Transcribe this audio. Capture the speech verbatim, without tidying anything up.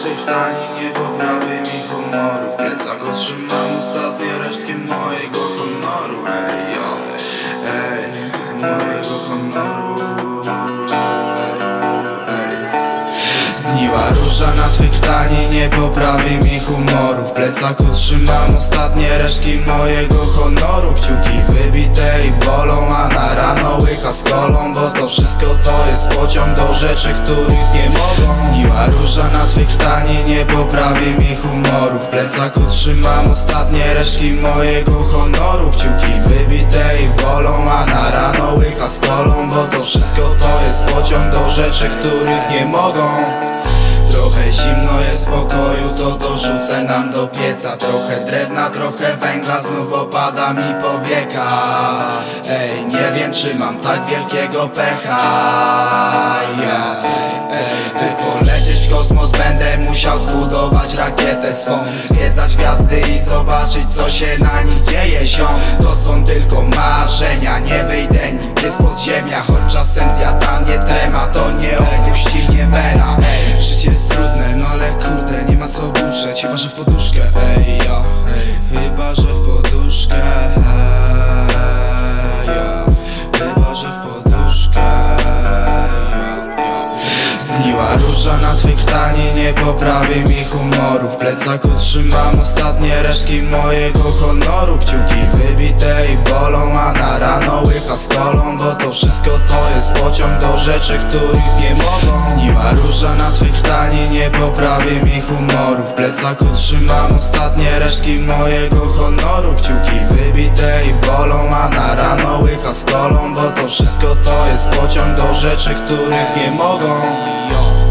twych tani nie poprawi mi humoru. W plecach otrzymam ostatnie resztki mojego honoru. Ej, yo, ej, mojego honoru. Zgniła róża na twych tani nie poprawi mi humoru. W plecach otrzymam ostatnie resztki mojego honoru. Kciuki wybite i bolą, a na rano łycha z kolą, bo to wszystko to jest pociąg do rzeczy, których nie mogą. Zgniła róża na twych tani nie poprawi mi humoru. W plecach otrzymam ostatnie resztki mojego honoru. Kciuki wybite i bolą, a na rano łycha z kolą, bo to wszystko to jest pociąg do rzeczy, których nie mogą. Trochę zimno jest w pokoju, to dorzucę nam do pieca. Trochę drewna, trochę węgla, znów opada mi powieka. Ej, nie wiem czy mam tak wielkiego pecha, yeah. Ej, by polecieć w kosmos będę musiał zbudować rakietę swą, zwiedzać gwiazdy i zobaczyć co się na nich dzieje, ziom. To są tylko marzenia, nie wyjdę nigdy z podziemia. Choć czasem zjada mnie trema, to nie opuści mnie wena. Ej, życie jest trudne, no ale kurde, nie ma co buczeć. Chyba że w poduszkę, ej, ja, ej, chyba że w poduszkę, ej, ja, chyba że w poduszkę, ja, ja. Zgniła róża na twych tani nie poprawi mi humoru. W plecach otrzymam ostatnie resztki mojego honoru. Kciuki wybite i bolą, a na rano łycha z kolą, bo to wszystko to jest pociąg do rzeczy, których nie mogą. Zgniła róża na twych tani nie poprawi mi humoru. W plecach otrzymam ostatnie resztki mojego honoru. Kciuki wybite i bolą, a na rano łycha z kolą, bo to wszystko to jest pociąg do rzeczy, których nie mogą.